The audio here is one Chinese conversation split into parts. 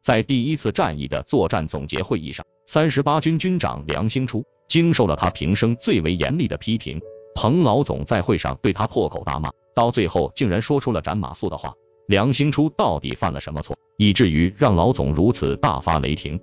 在第一次战役的作战总结会议上，38军军长梁兴初经受了他平生最为严厉的批评。彭老总在会上对他破口大骂，到最后竟然说出了斩马谡的话。梁兴初到底犯了什么错，以至于让老总如此大发雷霆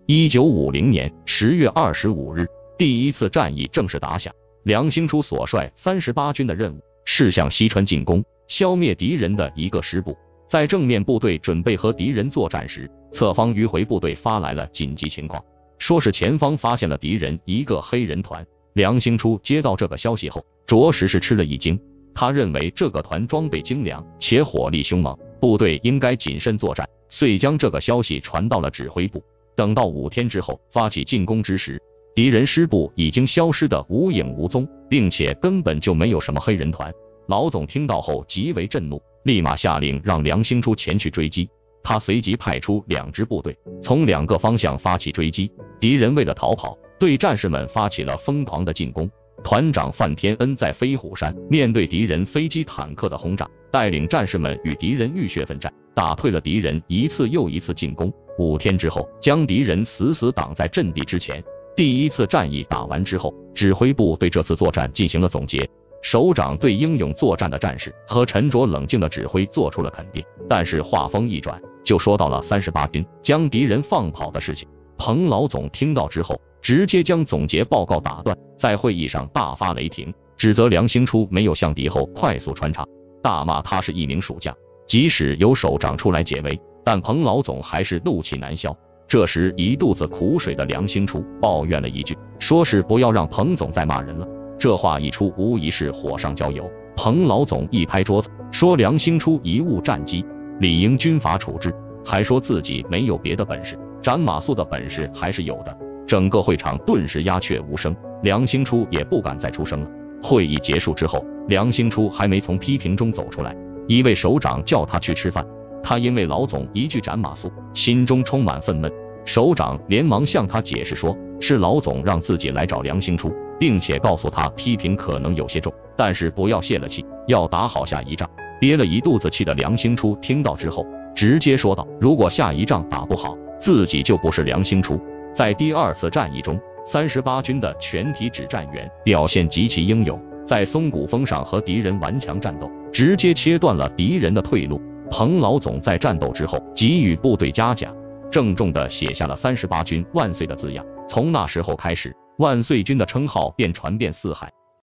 ？1950年10月25日，第一次战役正式打响。梁兴初所率38军的任务是向西川进攻，消灭敌人的一个师部。在正面部队准备和敌人作战时，侧方迂回部队发来了紧急情况，说是前方发现了敌人一个黑人团。梁兴初接到这个消息后，着实是吃了一惊。他认为这个团装备精良且火力凶猛，部队应该谨慎作战，遂将这个消息传到了指挥部。等到5天之后发起进攻之时，敌人师部已经消失得无影无踪，并且根本就没有什么黑人团。老总听到后极为震怒，立马下令让梁兴初前去追击。他随即派出2支部队，从2个方向发起追击。敌人为了逃跑，对战士们发起了疯狂的进攻。团长范天恩在飞虎山面对敌人飞机坦克的轰炸，带领战士们与敌人浴血奋战，打退了敌人一次又一次进攻。5天之后，将敌人死死挡在阵地之前。第一次战役打完之后，指挥部对这次作战进行了总结。首长对英勇作战的战士和沉着冷静的指挥做出了肯定，但是话锋一转，就说到了38军将敌人放跑的事情。彭老总听到之后，直接将总结报告打断，在会议上大发雷霆，指责梁兴初没有向敌后快速穿插，大骂他是一名蜀将。即使有首长出来解围，但彭老总还是怒气难消。这时一肚子苦水的梁兴初抱怨了一句，说是不要让彭总再骂人了。这话一出，无疑是火上浇油。彭老总一拍桌子，说梁兴初贻误战机，理应军法处置，还说自己没有别的本事，斩马谡的本事还是有的。整个会场顿时鸦雀无声，梁兴初也不敢再出声了。会议结束之后，梁兴初还没从批评中走出来，一位首长叫他去吃饭。他因为老总一句斩马谡，心中充满愤懑。首长连忙向他解释说，是老总让自己来找梁兴初，并且告诉他批评可能有些重，但是不要泄了气，要打好下一仗。憋了一肚子气的梁兴初听到之后，直接说道，如果下一仗打不好，自己就不是梁兴初。在第2次战役中，38军的全体指战员表现极其英勇，在松骨峰上和敌人顽强战斗，直接切断了敌人的退路。彭老总在战斗之后给予部队嘉奖，郑重地写下了38军万岁的字样。从那时候开始，万岁军的称号便传遍四海。